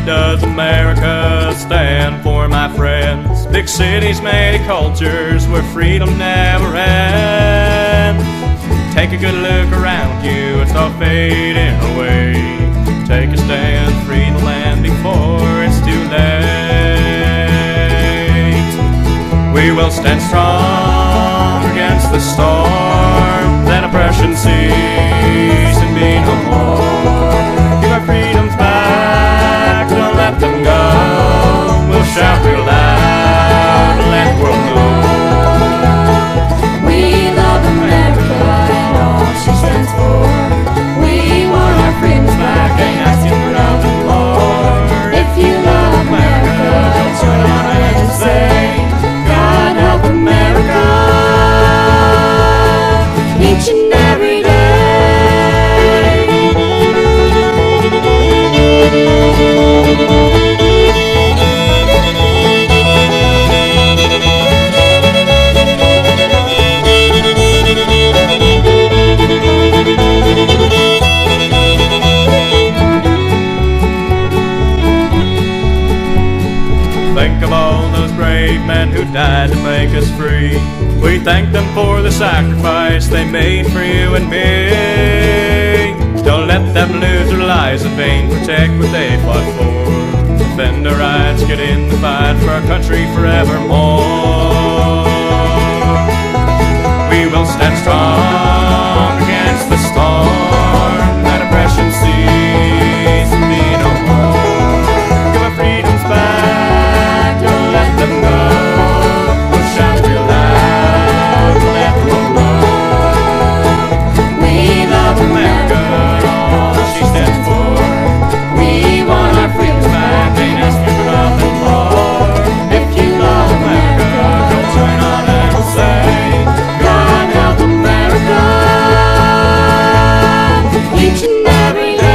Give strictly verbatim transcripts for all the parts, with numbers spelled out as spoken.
does America stand for, my friends? Big cities, many cultures, where freedom never ends. Take a good look around you, it's all fading away. Take a stand, free the land before it's too late. We will stand strong against the storm, then oppression cease and be no more. Give our freedoms back, don't let them go. We'll shout real loud and let the world know. We love America and all she stands for. We want our freedoms back, ain't asking for nothing more. If you love America, join on and say, God help America, each and every day. Think of all those brave men who died to make us free. We thank them for the sacrifice they made for you and me. Don't let them lose their lives in vain. Protect what they fought for. Defend our rights, get in the fight for our country forevermore. We will stand strong against the storm. Let oppression cease and be no more. Give our freedoms back, don't let them go. We'll shout real loud and let the world know. We love America, all she stands for. We want our freedoms back, Ain't asking for nothing more. if you love America, Don't join on and say, God help America, each and every day.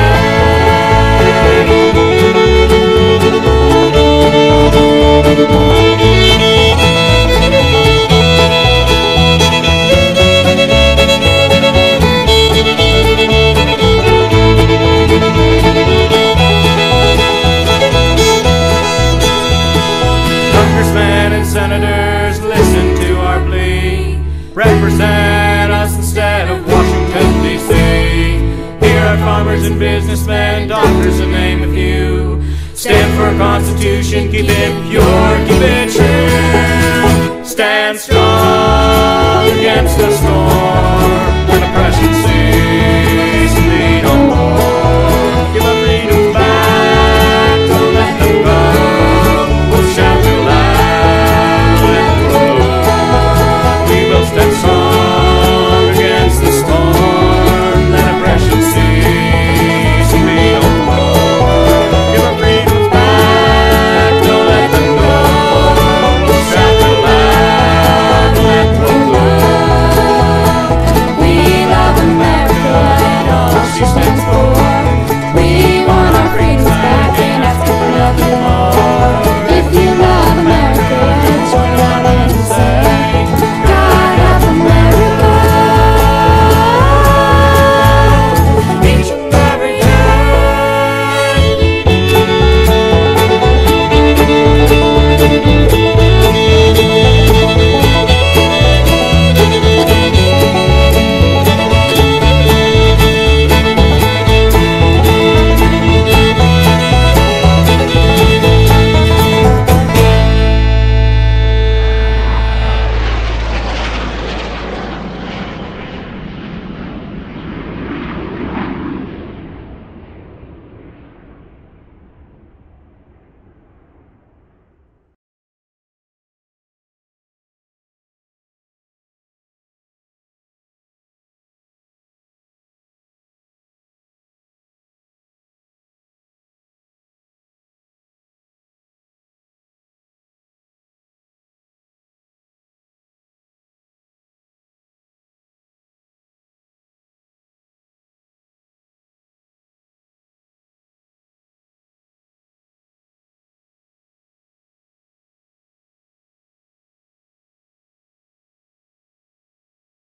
Congressmen and senators, listen to our plea. Represent us instead of Washington, D C Here are farmers and businessmen, doctors to name a few. Stand for a constitution, keep it pure, keep it true. Stand strong against the storm.